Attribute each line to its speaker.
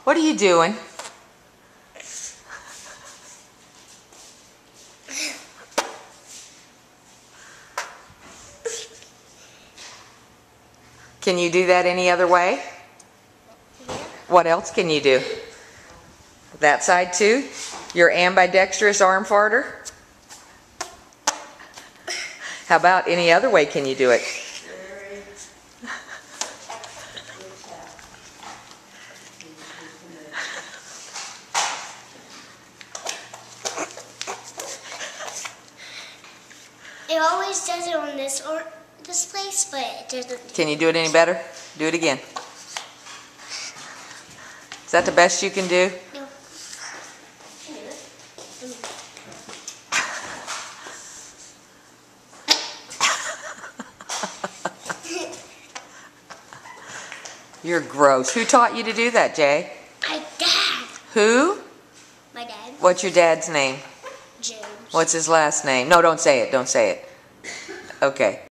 Speaker 1: What are you doing? Can you do that any other way?
Speaker 2: Yeah.
Speaker 1: What else can you do? That side too? Your ambidextrous arm farter? How about any other way can you do it?
Speaker 2: It always does it on this place, but it doesn't.
Speaker 1: Can you do it any better? Do it again. Is that the best you can do?
Speaker 2: No.
Speaker 1: You're gross. Who taught you to do that, Jay?
Speaker 2: My dad.
Speaker 1: Who?
Speaker 2: My dad.
Speaker 1: What's your dad's name?
Speaker 2: James.
Speaker 1: What's his last name? No, don't say it. Don't say it. Okay.